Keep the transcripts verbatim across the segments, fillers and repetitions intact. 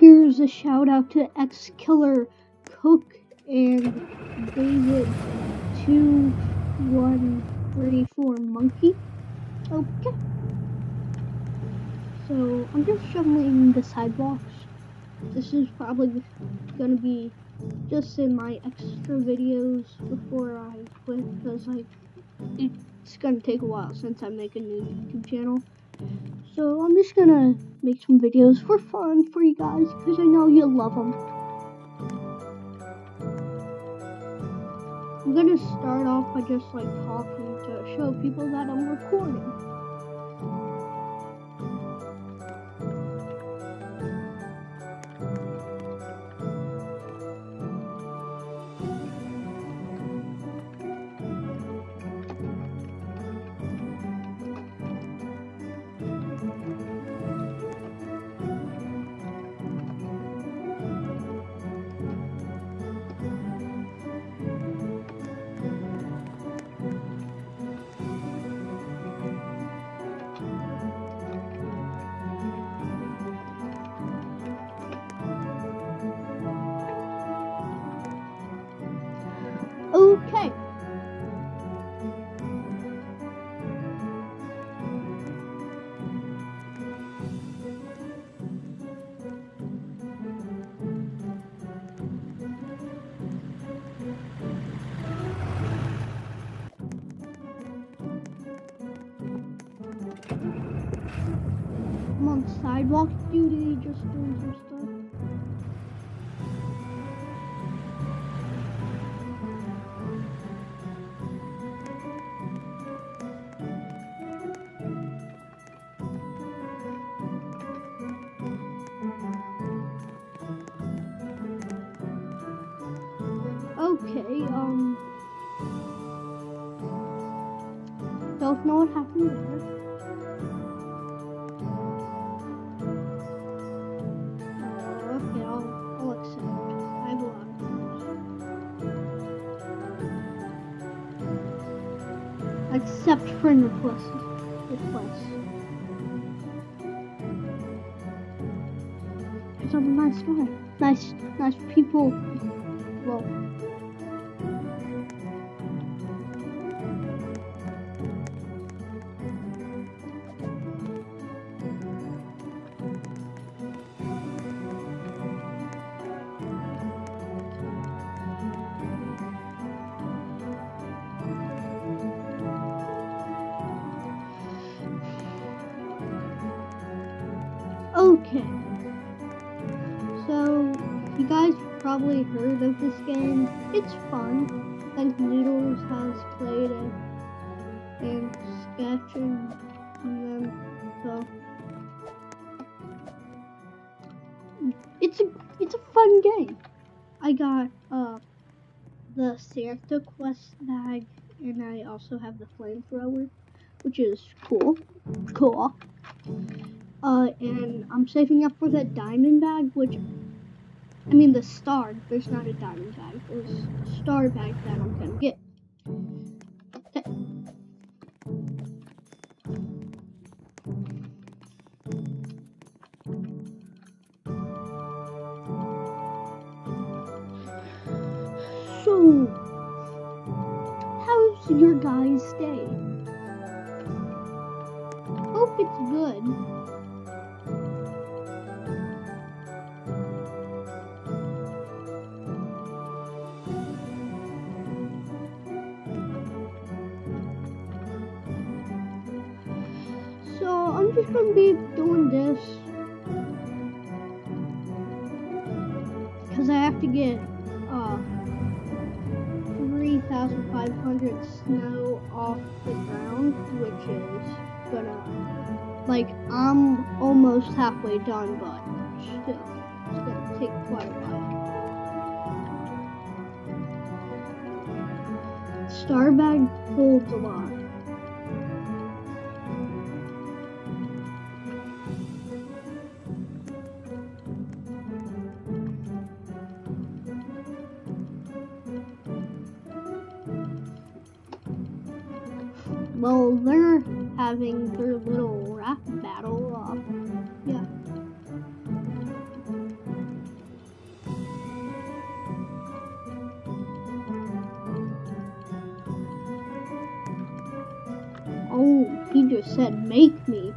here's a shout out to X Killer Cook and David two one three four Monkey. Okay. So I'm just shoveling the sidewalks. This is probably gonna be just in my extra videos before I quit, because like it's gonna take a while since I make a new YouTube channel. So I'm just gonna make some videos for fun for you guys, because I know you love them. I'm gonna start off by just like talking to show people that I'm recording. Okay. I'm on sidewalk duty, just doing some stuff. Okay, um, don't know what happened there. Uh, okay, I'll, I'll accept. I have a lot of things. Accept friend requests. Requests. Because I'm a nice guy. Nice, nice people. Well. Okay, so you guys probably heard of this game. It's fun. I think Noodles has played it, and Sketch and them. So it's a it's a fun game. I got uh the Santa Quest bag, and I also have the flamethrower, which is cool. Cool. Uh, and I'm saving up for that diamond bag, which, I mean the star, there's not a diamond bag, there's a star bag that I'm gonna get. Okay. So, how's your guys' day? Hope it's good. I'm just gonna be doing this because I have to get uh three thousand five hundred snow off the ground, which is gonna, like, I'm almost halfway done, but still, it's gonna take quite a while. Star bag holds a lot. Well, they're having their little rap battle. Uh, yeah. just said make me.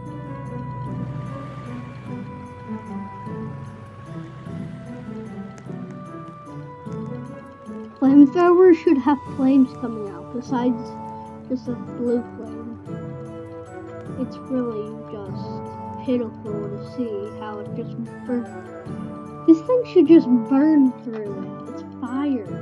Flamethrower should have flames coming out besides just a blue flame. It's really just pitiful to see how it just burns. This thing should just burn through it. It's fire.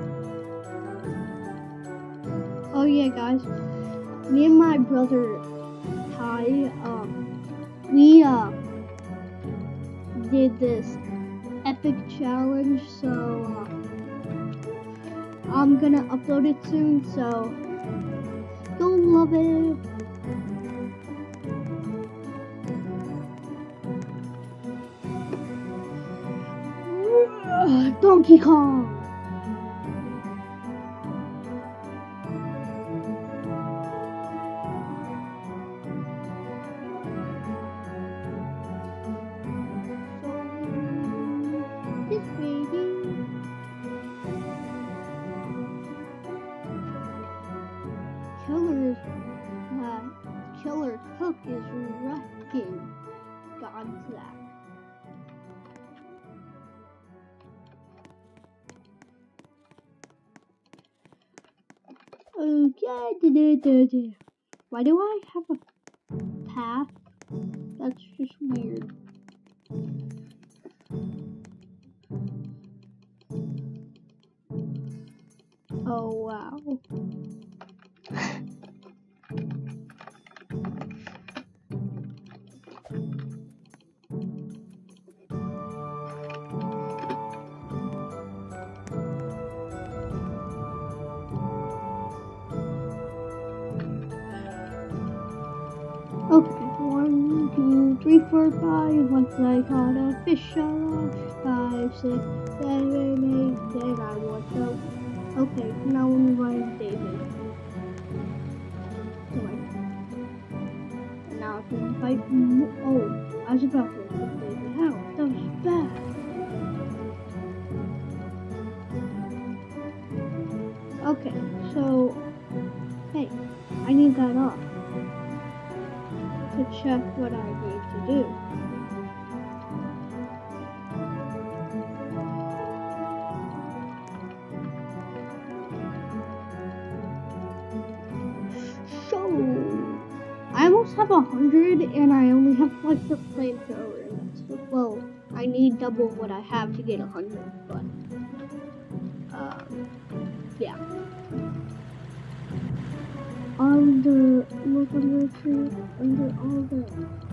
Oh yeah, guys. Me and my brother Ty, um, we uh did this epic challenge, so uh, I'm gonna upload it soon. So you'll love it. Donkey Kong! This baby. Killer, uh, Killer Cook is wrecking Godzilla. Okay, why do I have a path? That's just weird. Oh wow. Okay, one, two, three, four, five. Once I caught a fish on five, six, seven, eight, then I was out. Okay, now we find David. And now I can fight. Oh, I was about to put David out. That was bad. Okay, so hey, I need that off to check what I need to do. So I almost have a hundred, and I only have like the flamethrower. Well, I need double what I have to get a hundred, but um, yeah. Under, look under the tree, under all the.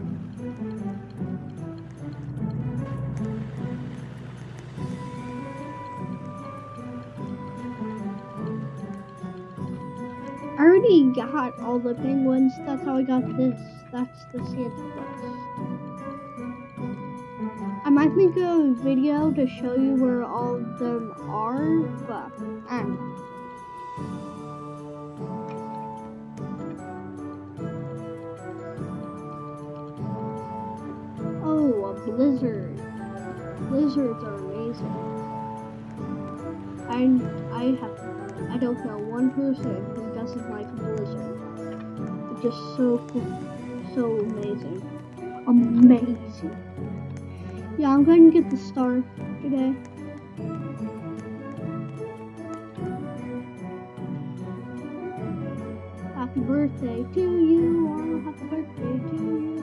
I already got all the penguins. That's how I got this. That's the Santa Claus. I might make a video to show you where all of them are, but I don't know. Oh, a blizzard. Blizzards are amazing. I I have I don't know one person who doesn't like a blizzard. It's just so cool, so amazing, amazing. Yeah, I'm going to get the star today. Happy birthday to you! Oh, happy birthday to you!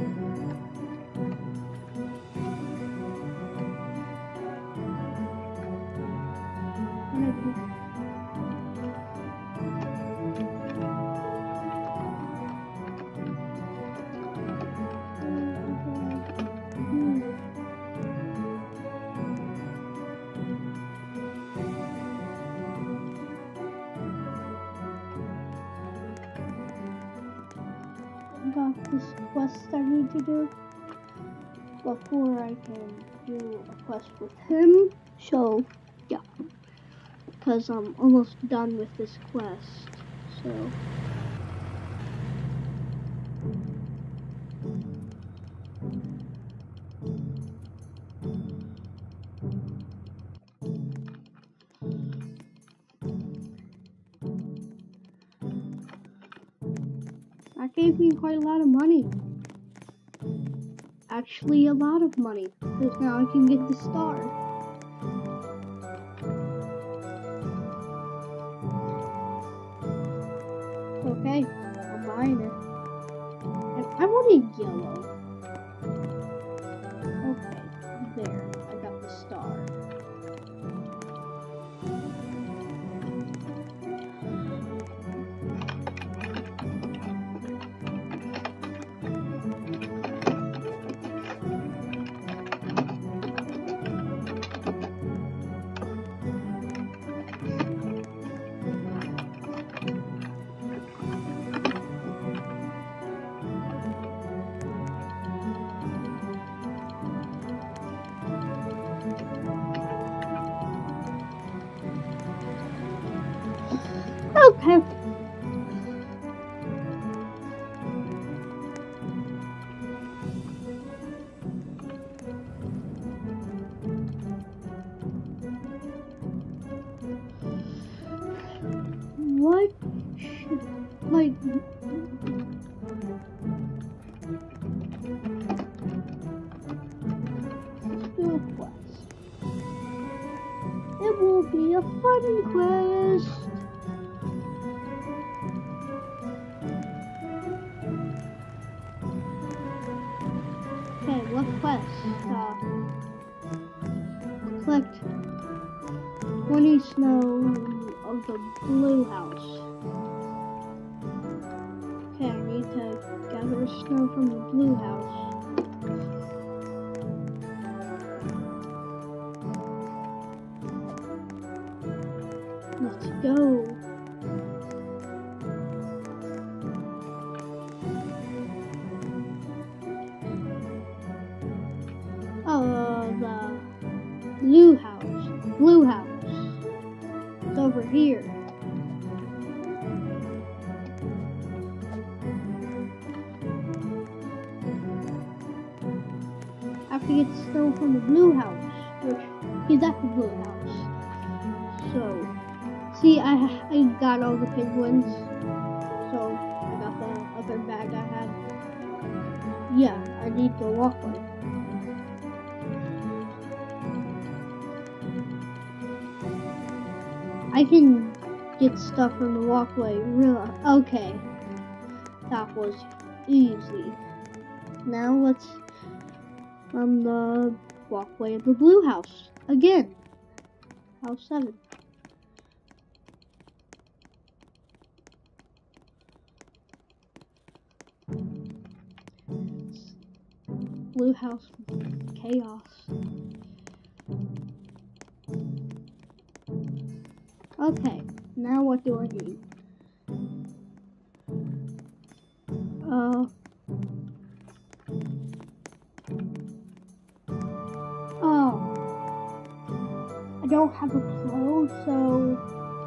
Got this quest I need to do before I can do a quest with him. So, yeah. Because I'm almost done with this quest. So. gave me quite a lot of money. Actually, a lot of money, because now I can get the star. Okay, I'm buying it. And I want a yellow. Okay, there, I got the star. Okay. What should, like, let's do a quest. It will be a fun quest. Okay, what quest? Uh, collect twenty snow of the blue house. Okay, I need to gather snow from the blue house. Let's go. Oh, the blue house. Blue house. It's over here. I have to get snow from the blue house, which he's at the blue house. So, see, I I got all the penguins. So I got the other bag I had. Yeah, I need the walkway. I can get stuff from the walkway. Real okay. That was easy. Now let's from the walkway of the blue house again. House seven. Blue house chaos. Okay, now what do I need? Uh, oh, I don't have a plow, so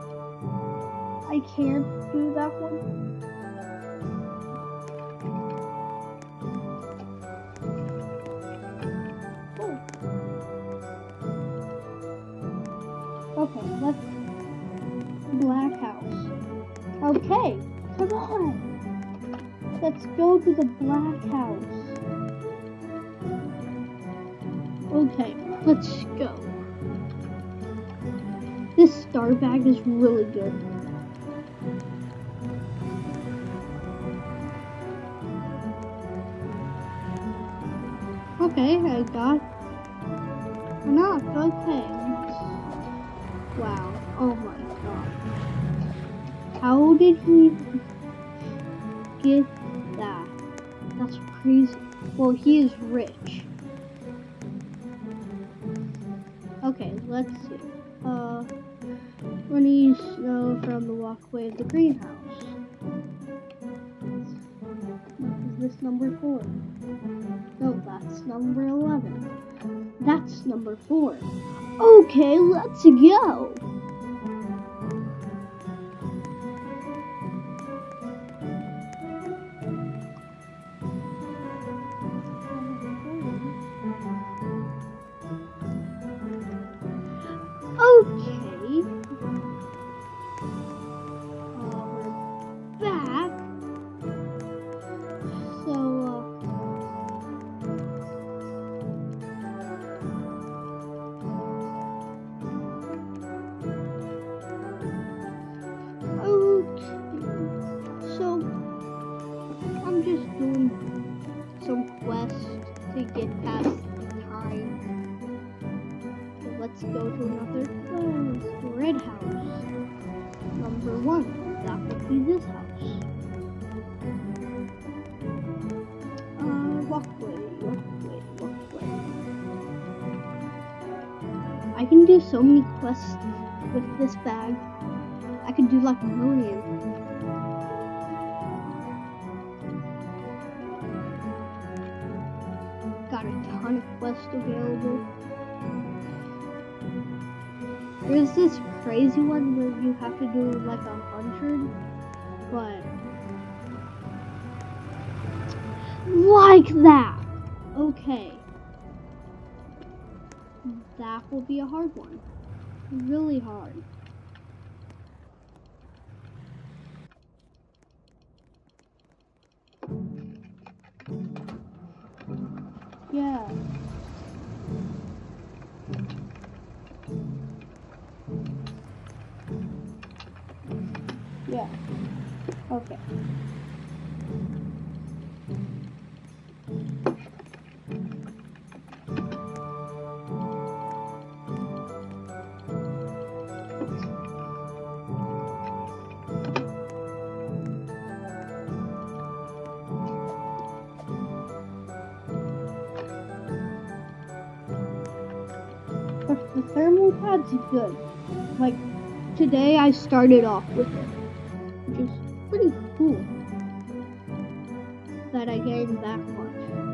I can't do that one. Oh. Okay, let's black house. Okay, come on. Let's go to the black house. Okay, let's go. This star bag is really good. Okay, I got enough. Okay. Wow. Oh my god. How did he get that? That's crazy. Well, he is rich. Okay, let's see. Uh, running snow from the walkway of the greenhouse. Is this number four? No, that's number eleven. That's number four. Okay, let's go. Okay. Uh, we're back. let's go to another quest. Red house. Number one. That would be this house. Uh, walkway, walkway, walkway. I can do so many quests with this bag. I could do like a million. Got a ton of quests available. There's this crazy one where you have to do like a hundred, but like that. Okay. That will be a hard one. Really hard. Yeah. Yeah. Okay. But the thermal pad's good. Like, today I started off with it, which is pretty cool that I gained that much.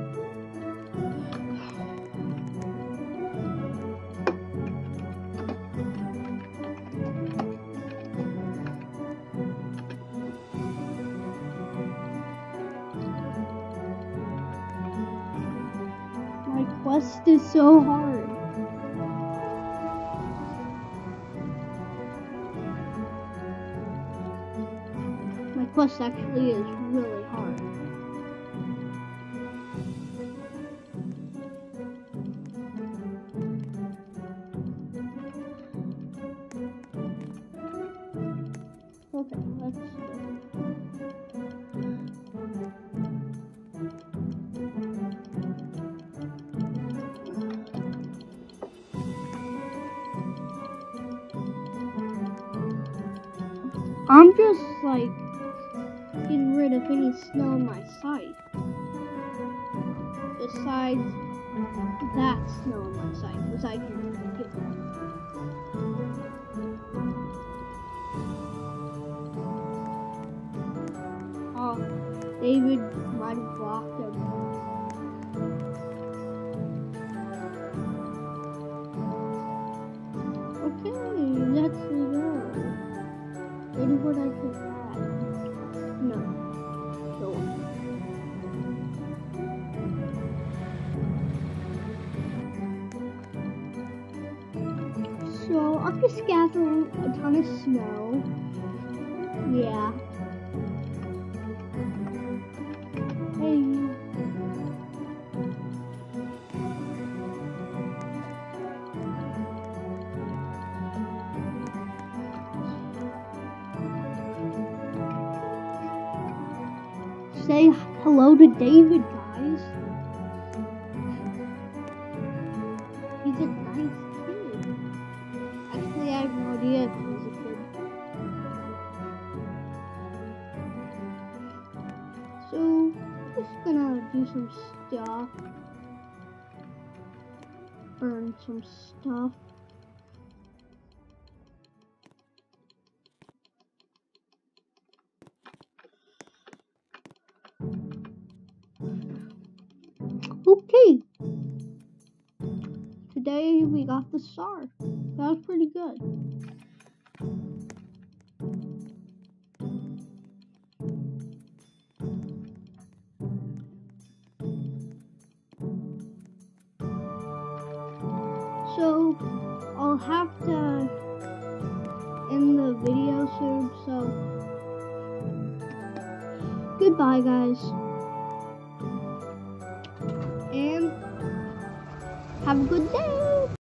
My quest is so hard. My quest actually is really hard. Okay, let's go. I'm just like getting rid of any snow on my site. Besides that snow on my site, because I can get that. Oh, David might have blocked him. Okay, let's go. Maybe what I could add. No. Go on. So I'm just gathering a ton of snow. Yeah. Hey. Say hello to David, guys. He's a nice kid. Actually, I have no idea if he's a kid. So, I'm just gonna do some stuff. Burn some stuff. Okay. Today we got the star. That was pretty good. So I'll have to end the video soon, so goodbye guys. And have a good day.